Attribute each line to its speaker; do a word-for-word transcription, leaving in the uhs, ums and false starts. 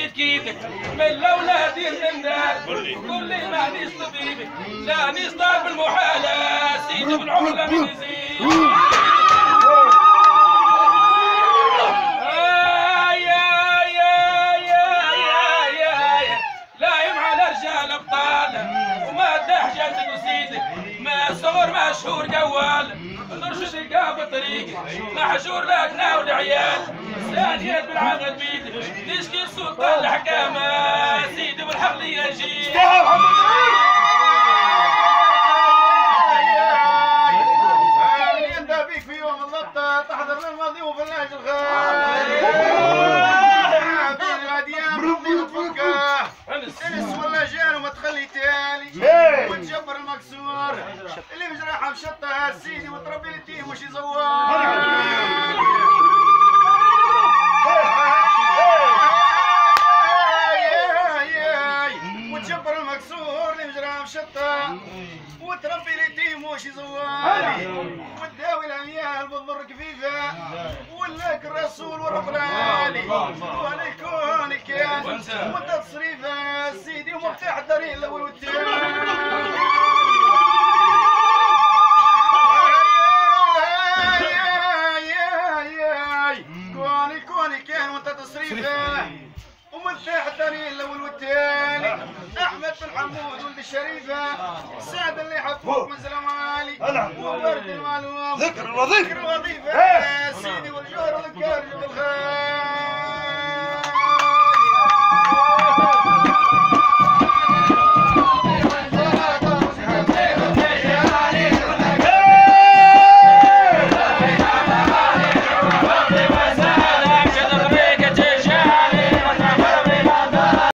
Speaker 1: بغيت كيدك من الاولاد النداد قول لي مانيش طبيبك لا نصطاد بالمحاله سيدي بالعمر لا نزيد صغر مشهور جوال نرشد القاف الطريق محشور لكنا والعيال ثانيات بالعقل بيدك نشكي السلطان الحكامة سيدي والحق لي يجي
Speaker 2: انت بيك في يوم اللطة تحضر للماضي وبلاش الخير بين الاديان ربي تفكه انس ولا جان وما تخلي تالي وتجبر المكسور اللي مجرحه مشطه سيدي وتربي اليتيم وش يزوار وتجبر المكسور اللي مجرحه مشطه وتربي اليتيم وش يزوالي وتداوي العيال بالضر كفيفه ولك الرسول والرب العالي وانا كونك كان وانت تصريفه سيدي ومفتاح الدارين الاول والثاني كوني كوني كان وانت تصريفه ومفتاح الدارين الاول والثاني احمد بن حمود ولد الشريفه سعد اللي حفوك من زلمالي وبرد المعلوم
Speaker 3: ذكر الوظيفه
Speaker 2: ذكر الوظيفه سيدي